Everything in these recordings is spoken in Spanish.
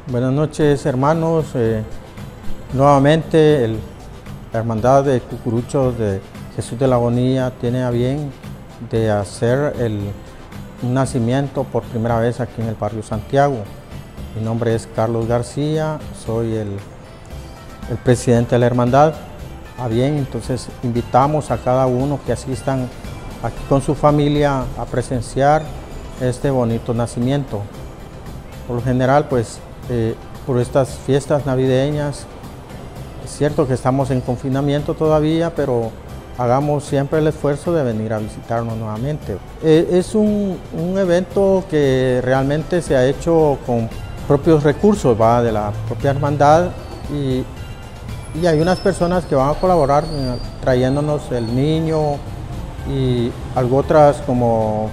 Buenas noches, hermanos. Nuevamente la Hermandad de Cucuruchos de Jesús de la Agonía tiene a bien de hacer un nacimiento por primera vez aquí en el barrio Santiago. Mi nombre es Carlos García, soy el presidente de la Hermandad. A bien, entonces invitamos a cada uno que asistan aquí con su familia a presenciar este bonito nacimiento. Por lo general, pues, por estas fiestas navideñas, es cierto que estamos en confinamiento todavía, pero hagamos siempre el esfuerzo de venir a visitarnos nuevamente. Es un evento que realmente se ha hecho con propios recursos, de la propia hermandad, y hay unas personas que van a colaborar trayéndonos el niño y algo otras como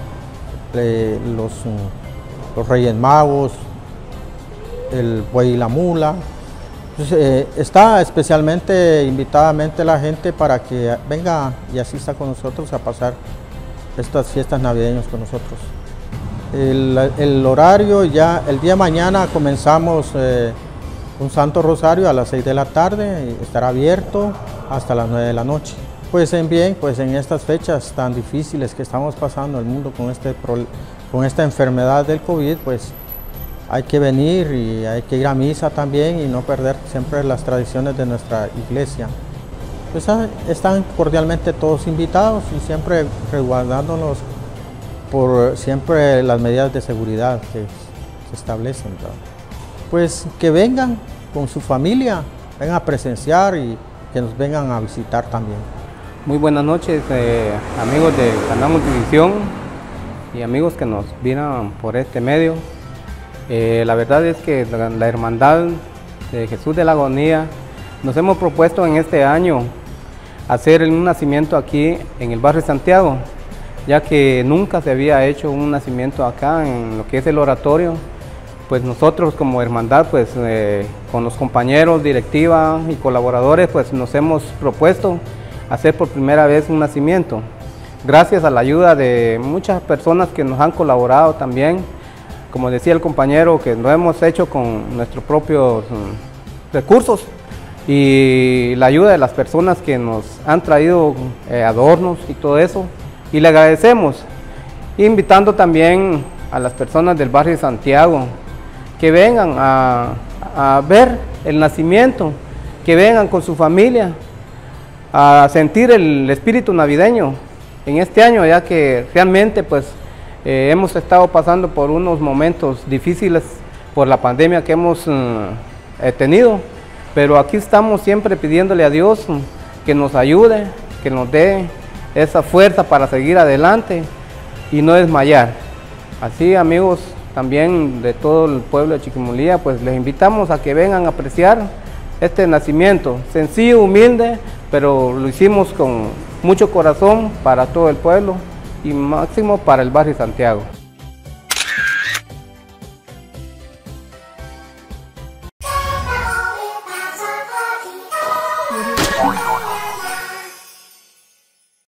los Reyes Magos, el buey y la mula. Entonces, está especialmente invitadamente la gente para que venga y asista con nosotros a pasar estas fiestas navideñas con nosotros. El horario ya, el día de mañana comenzamos un Santo Rosario a las 6 de la tarde, y estará abierto hasta las 9 de la noche. Pues en estas fechas tan difíciles que estamos pasando el mundo con esta enfermedad del COVID, pues hay que venir y hay que ir a misa también y no perder siempre las tradiciones de nuestra iglesia. Pues están cordialmente todos invitados y siempre resguardándonos por siempre las medidas de seguridad que se establecen, ¿verdad? Pues que vengan con su familia, vengan a presenciar y que nos vengan a visitar también. Muy buenas noches, amigos de Canal Multivisión y amigos que nos vienen por este medio. La verdad es que la Hermandad de Jesús de la Agonía nos hemos propuesto en este año hacer un nacimiento aquí en el barrio Santiago, ya que nunca se había hecho un nacimiento acá en lo que es el oratorio. Pues nosotros como hermandad, pues con los compañeros, directiva y colaboradores, pues nos hemos propuesto hacer por primera vez un nacimiento. Gracias a la ayuda de muchas personas que nos han colaborado también, como decía el compañero, que lo hemos hecho con nuestros propios recursos y la ayuda de las personas que nos han traído adornos y todo eso, y le agradecemos, invitando también a las personas del barrio Santiago que vengan a ver el nacimiento, que vengan con su familia a sentir el espíritu navideño en este año, ya que realmente pues hemos estado pasando por unos momentos difíciles por la pandemia que hemos tenido, pero aquí estamos siempre pidiéndole a Dios que nos ayude, que nos dé esa fuerza para seguir adelante y no desmayar. Así, amigos también de todo el pueblo de Chiquimulía, pues les invitamos a que vengan a apreciar este nacimiento, sencillo, humilde, pero lo hicimos con mucho corazón para todo el pueblo y máximo para el barrio Santiago.